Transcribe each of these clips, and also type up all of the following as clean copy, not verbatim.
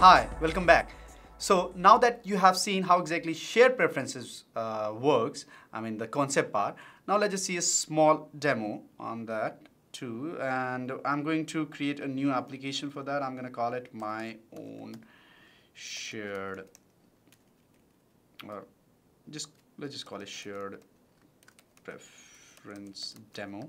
Hi, welcome back. So now that you have seen how exactly shared preferences works, I mean the concept part, now let's just see a small demo on that too. And I'm going to create a new application for that. I'm going to call it my own shared, or let's just call it shared preference demo,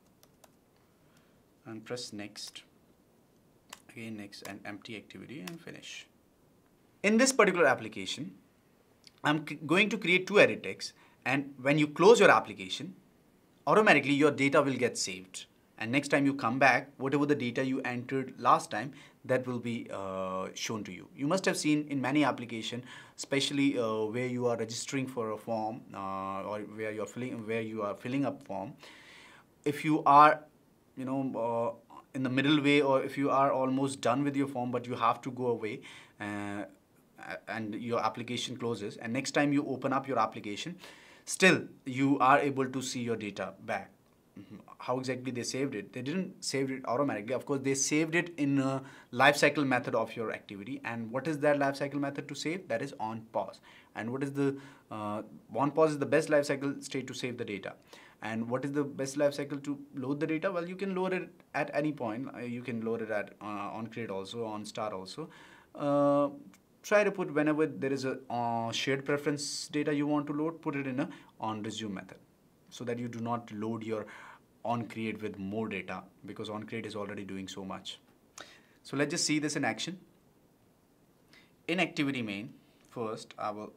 and press next. Again next and empty activity and finish. In this particular application, I'm going to create two edit texts, and when you close your application, automatically your data will get saved. And next time you come back, whatever the data you entered last time, that will be shown to you. You must have seen in many applications, especially where you are registering for a form or where you are filling up form. If you are, in the middle way, or if you are almost done with your form but you have to go away and your application closes, and next time you open up your application, still you are able to see your data back. How exactly they saved it? They didn't save it automatically. Of course, they saved it in a lifecycle method of your activity. And what is that lifecycle method to save? That is on pause. And what is the on pause is the best lifecycle state to save the data. And what is the best lifecycle to load the data? Well, you can load it at any point. You can load it at on create also, on start also. Try to put whenever there is a shared preference data you want to load, put it in a on resume method, so that you do not load your on create with more data, because on create is already doing so much. So let's just see this in action. In activity main, first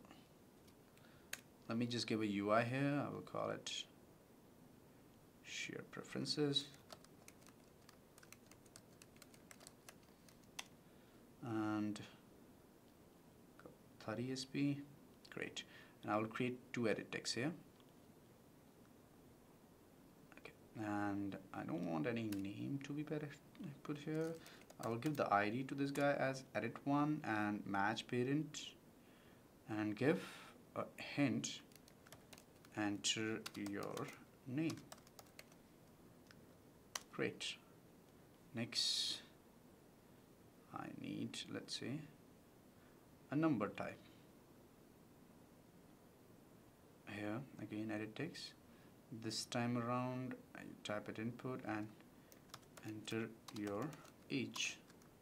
let me just give a UI here. I will call it shared preferences, and 30 SP, great. And I will create two edit texts here. Okay, and I don't want any name to be put here. I will give the ID to this guy as edit1 and match parent, and give a hint, enter your name. Great. Next, I need, let's say, a number type. Here again edit text. This time around I type it input and enter your age.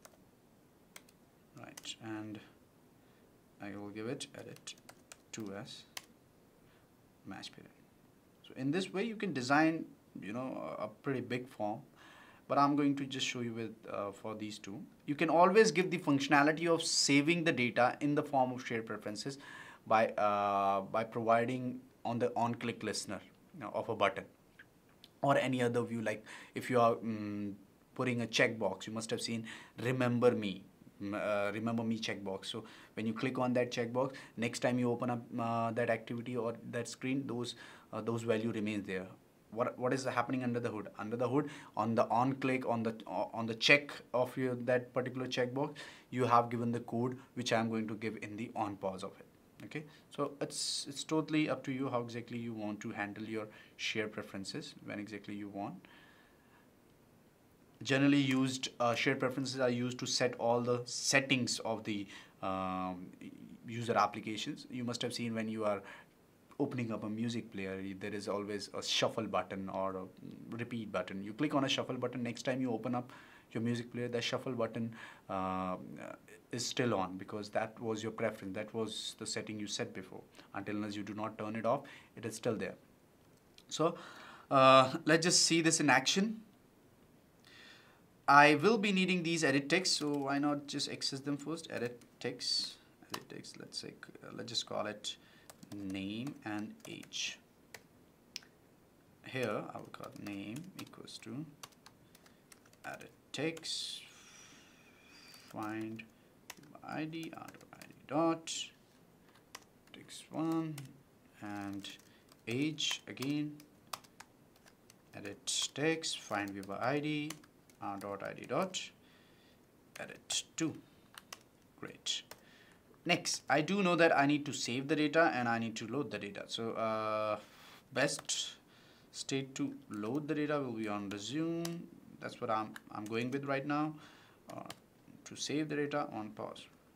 Right, and I will give it edit 2s match parent. So in this way you can design a pretty big form, but I'm going to just show you with for these two. You can always give the functionality of saving the data in the form of shared preferences by providing on the on-click listener of a button, or any other view. Like if you are putting a checkbox, you must have seen remember me checkbox. So when you click on that checkbox, next time you open up that activity or that screen, those value remains there. What is happening under the hood? Under the hood, on the on click on the check of that particular checkbox, you have given the code which I am going to give in the on pause of it. Okay, so it's totally up to you how exactly you want to handle your share preferences, when exactly you want. Generally used shared preferences are used to set all the settings of the user applications. You must have seen when you are opening up a music player, there is always a shuffle button or a repeat button. You click on a shuffle button, next time you open up your music player, the shuffle button is still on, because that was your preference, that was the setting you set before. Unless you do not turn it off, it is still there. So let's just see this in action. I will be needing these edit texts, so why not just access them first. Edit text, let's say, let's just call it name and age. Here I will call name equals to edit text, find ID under ID dot text 1, and age again, edit text, find view by ID dot ID dot edit 2. Great. Next, I do know that I need to save the data and I need to load the data. So best state to load the data will be on resume. That's what I'm going with right now. To save the data, on pause.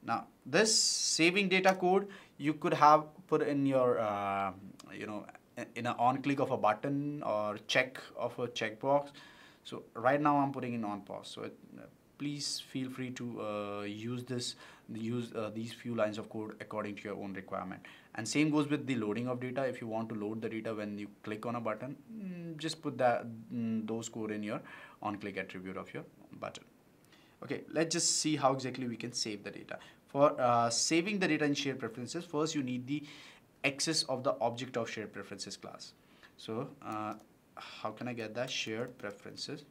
Now this saving data code you could have put in your in an on click of a button or check of a checkbox. So right now I'm putting in on pause. So please feel free to use these few lines of code according to your own requirement. And same goes with the loading of data. If you want to load the data when you click on a button, just put those code in your on click attribute of your button. Okay, let's just see how exactly we can save the data. For saving the data in shared preferences, first you need the access of the object of shared preferences class. So how can I get that? Shared preferences.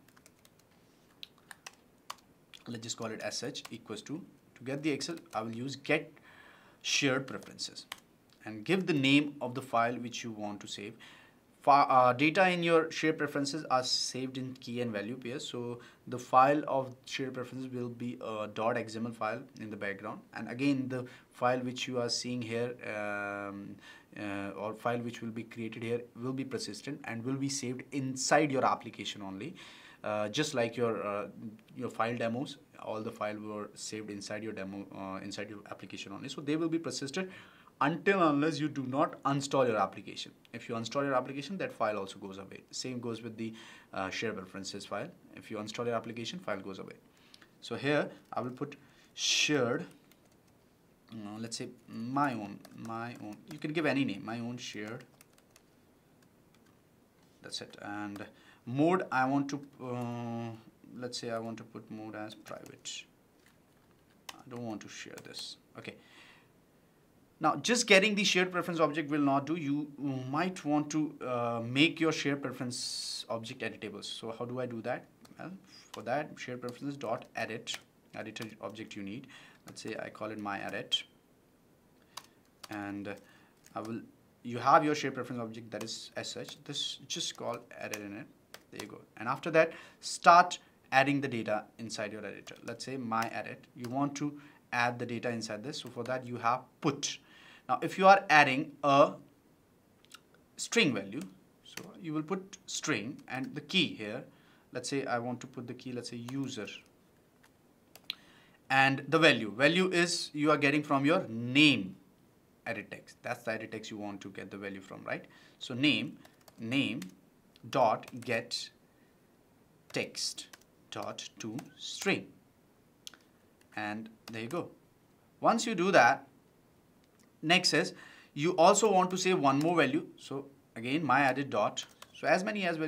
Let's just call it sh equals to get the access, I will use get shared preferences and give the name of the file which you want to save. Data in your shared preferences are saved in key and value pairs. So the file of shared preferences will be a .xml file in the background. And again, the file which you are seeing here or file which will be created here will be persistent and will be saved inside your application only. Just like your file demos, all the files were saved inside your demo, inside your application only. So they will be persisted until unless you do not uninstall your application. If you uninstall your application, that file also goes away. Same goes with the shared preferences file. If you uninstall your application, file goes away. So here I will put shared, let's say my own, you can give any name, my own shared, that's it. And mode, I want to, let's say I want to put mode as private. I don't want to share this. Okay. Now, just getting the shared preference object will not do. You might want to make your shared preference object editable. So how do I do that? Well, for that, shared preferences dot edit, editor object you need. Let's say I call it my edit, and you have your shared preference object that is as such. This just call edit in it. There you go. And after that, start adding the data inside your editor. Let's say my edit. You want to add the data inside this. So for that, you have put. Now, if you are adding a string value, so you will put string and the key here. Let's say I want to put the key, let's say user. And the value is you are getting from your name edit text. That's the edit text you want to get the value from, right? So name dot get text dot to string. And there you go. Once you do that, next is you also want to save one more value. So again, my edit dot. So as many as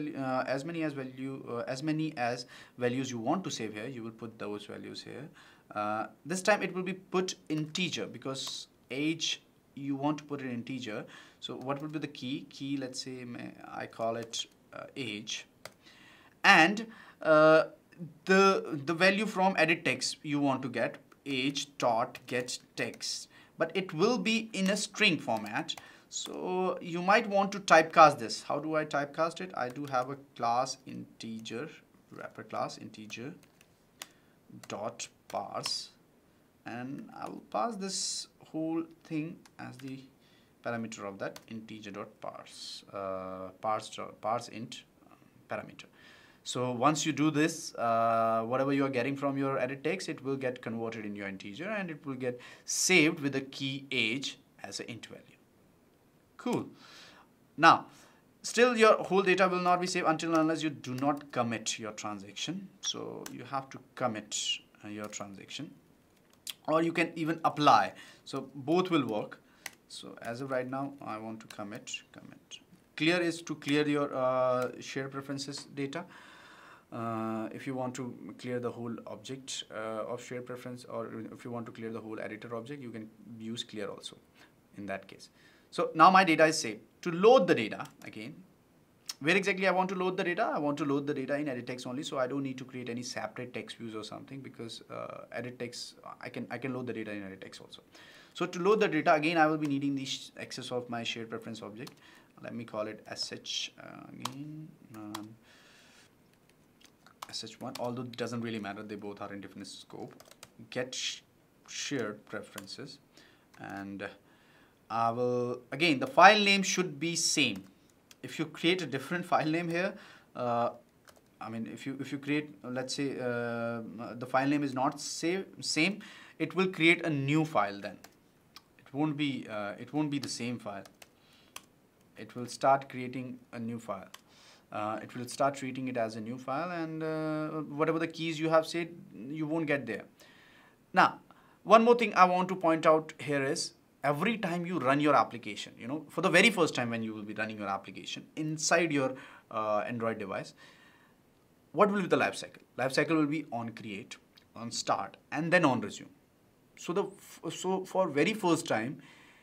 values you want to save here, you will put those values here. This time it will be put integer because age you want to put it integer. So what will be the key? Key, let's say I call it age, and the value from edit text you want to get age dot get text. But it will be in a string format. So you might want to typecast this. How do I typecast it? I do have a class integer, wrapper class integer dot parse, and I will pass this whole thing as the parameter of that integer dot parse, parse int parameter. So once you do this, whatever you are getting from your edit text, it will get converted in your integer and it will get saved with the key age as an int value. Cool. Now, still your whole data will not be saved until unless you do not commit your transaction. So you have to commit your transaction, or you can even apply. So both will work. So as of right now, I want to commit. Clear is to clear your shared preferences data. If you want to clear the whole object of shared preference, or if you want to clear the whole editor object, you can use clear also in that case. So now my data is saved. To load the data again, where exactly I want to load the data? I want to load the data in edit text only, so I don't need to create any separate text views or something, because edit text, I can load the data in edit text also. So to load the data, again, I will be needing the access of my shared preference object. Let me call it sh again. sh1, although it doesn't really matter, they both are in different scope. Get shared preferences, and I will, again, the file name should be same. If you create a different file name here, I mean, if you create, let's say, the file name is not same, it will create a new file then. It won't be the same file. It will start creating a new file. It will start treating it as a new file, and whatever the keys you have said, you won't get there. Now, one more thing I want to point out here is, every time you run your application, for the very first time when you will be running your application inside your Android device, what will be the life cycle? Life cycle will be on create, on start, and then on resume. So for very first time,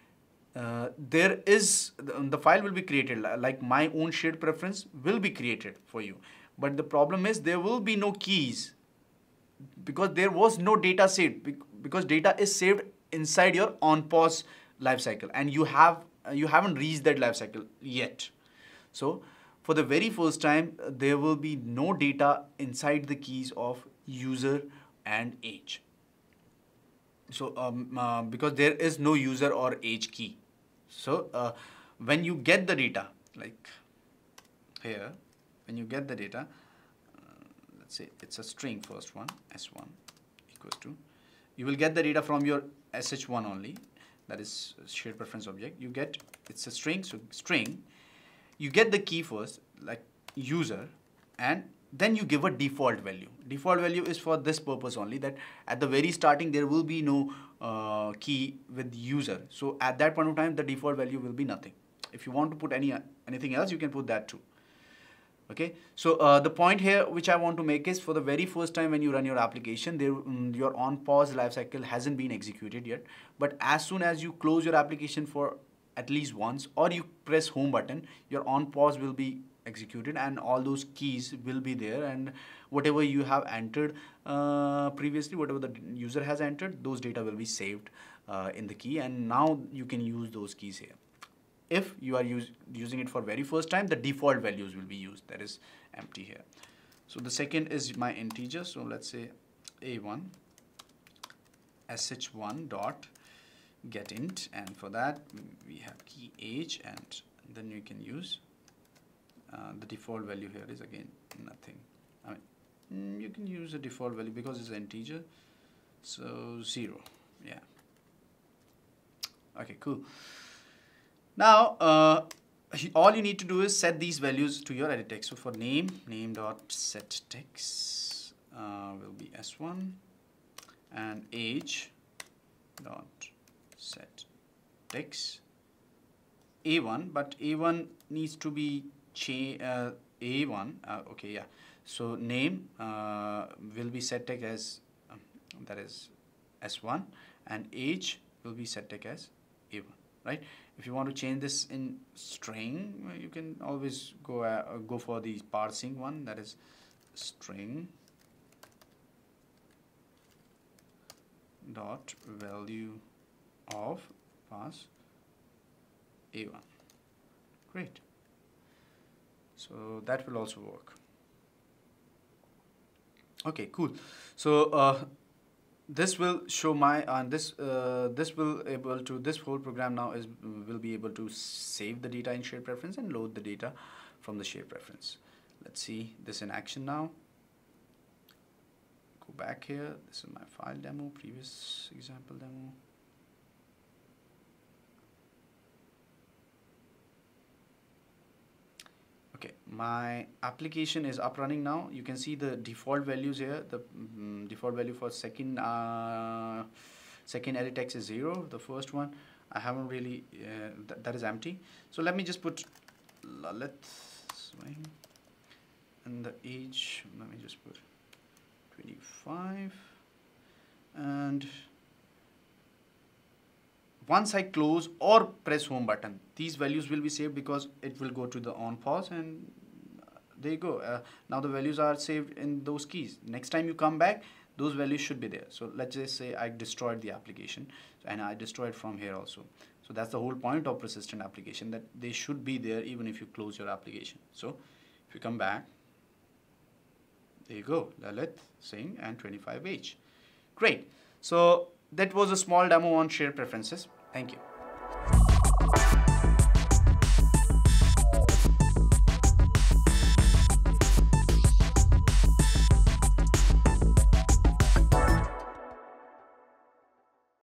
the file will be created, like my own shared preference will be created for you. But the problem is there will be no keys, because there was no data saved, because data is saved inside your on pause lifecycle, and you haven't reached that lifecycle yet. So for the very first time, there will be no data inside the keys of user and age. So because there is no user or age key. So when you get the data, like here, when you get the data, let's say it's a string, first one, s1 equals to, you will get the data from your sh1 only, that is shared preference object. You get, it's a string, so string, you get the key first, like user, and then you give a default value. Default value is for this purpose only, that at the very starting there will be no key with user. So at that point of time, the default value will be nothing. If you want to put anything else, you can put that too. Okay, so the point here which I want to make is, for the very first time when you run your application, your on pause lifecycle hasn't been executed yet. But as soon as you close your application for at least once, or you press home button, your on pause will be executed, and all those keys will be there, and whatever you have entered previously, whatever the user has entered, those data will be saved in the key, and now you can use those keys here. If you are using it for very first time, the default values will be used, that is empty here. So the second is my integer, so let's say a1 sh1 dot get int, and for that we have key age, and then you can use the default value here is again nothing. I mean, you can use a default value because it's an integer, so 0. Yeah. Okay, cool. Now, all you need to do is set these values to your edit text. So for name dot set text will be s1, and age dot set text a1, but a1 needs to be a1. Okay, yeah. So name will be set text as that is s1, and age will be set text as a1. Right? If you want to change this in string, you can always go for the parsing one, that is string dot value of pass a1. Great. So that will also work. Okay, cool. So this will show my this whole program now will be able to save the data in shared preference and load the data from the shared preference. Let's see this in action now. Go back here. This is my file demo, previous example demo. Okay, my application is up running now. You can see the default values here. The default value for second edit text is 0. The first one I haven't really that is empty. So let me just put let's swing, and the age, let me just put 25, and once I close or press home button, these values will be saved, because it will go to the on pause, and there you go. Now the values are saved in those keys. Next time you come back, those values should be there. So let's just say I destroyed the application, and I destroyed from here also. So that's the whole point of persistent application, that they should be there even if you close your application. So if you come back, there you go, Lalit, Singh, and 25H. Great. So that was a small demo on shared preferences. Thank you.